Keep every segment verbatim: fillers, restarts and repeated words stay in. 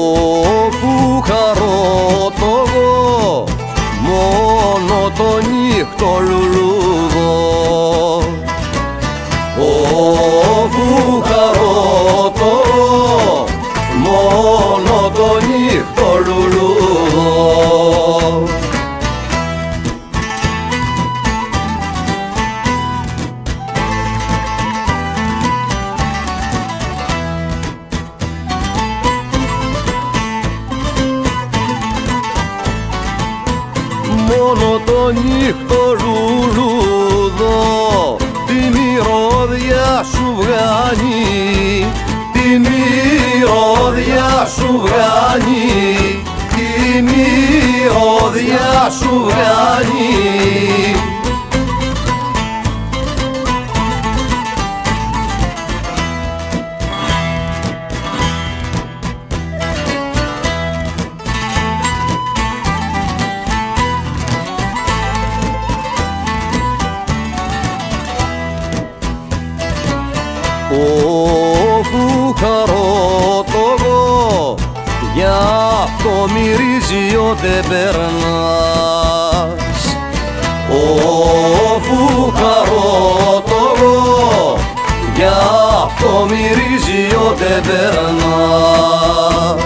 Όπου χαρώ το εγώ μόνο το νύχτο λουλούδω. Όπου χαρώ το εγώ μόνο το νύχτο λουλούδω. Μόνο το νύχτο λουλούδο τη μυρωδιά σου βγάνει, τη μυρωδιά σου βγάνει, τη μυρωδιά σου βγάνει. Όπου χαρώ το εγώ γι' αυτό μυρίζει όταν περνάς. Όπου χαρώ το εγώ γι' αυτό μυρίζει όταν περνάς.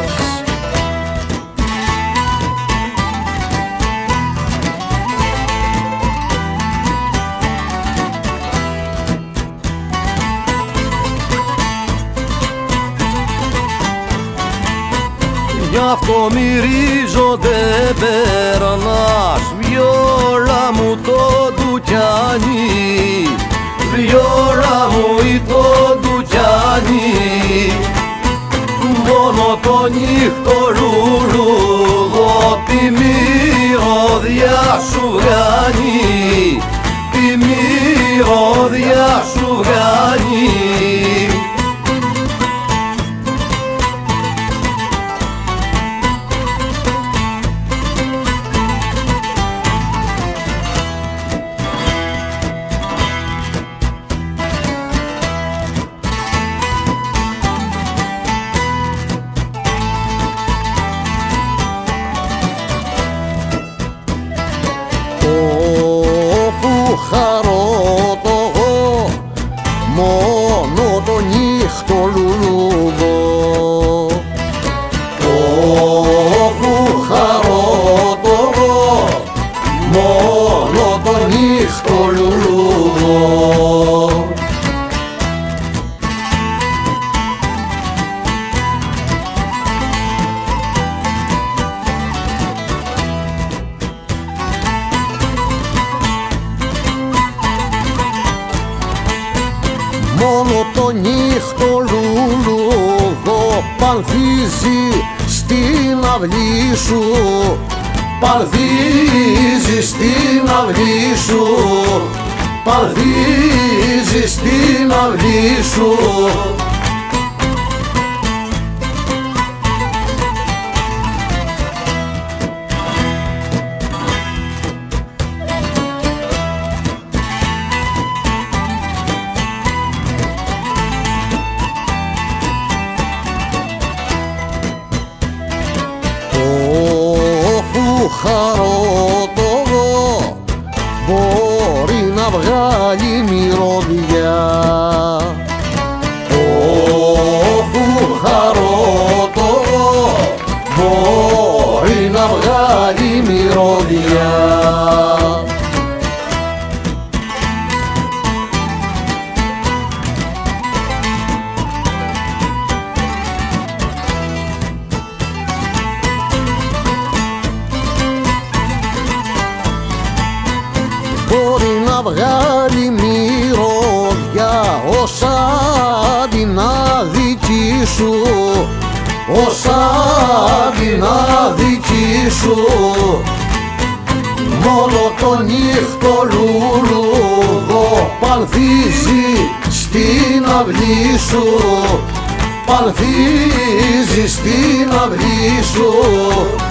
Γι' αυτό μυρίζονται περνάς, βιόλα μου το ντουκιάνι, βιόλα μου ή το ντουκιάνι. Μόνο το νύχτο λουλούδο τη μυρωδιά σου βγάνει, τη μυρωδιά σου βγάνει. Όπου χαρώ το εγώ μόνο το νύχτο λουλούδο. Όπου χαρώ το εγώ μόνο το νύχτο λουλούδο. Μόνο το νύχτο λουλούδο πανθίζει στην αυλή σου, πανθίζει στην αυλή σου, πανθίζει στην αυλή σου. Όπου χαρώ το εγώ μπορεί να βγάλει μυρωδιά. Όπου χαρώ το εγώ μπορεί να βγάλει μυρωδιά. Μπορεί να βγάλει μυρωδιά όσα την αδική σου, όσα την αδική σου. Μόνο το νύχτο λουλούδο πανθίζει στην αυλή σου, πανθίζει στην αυλή σου.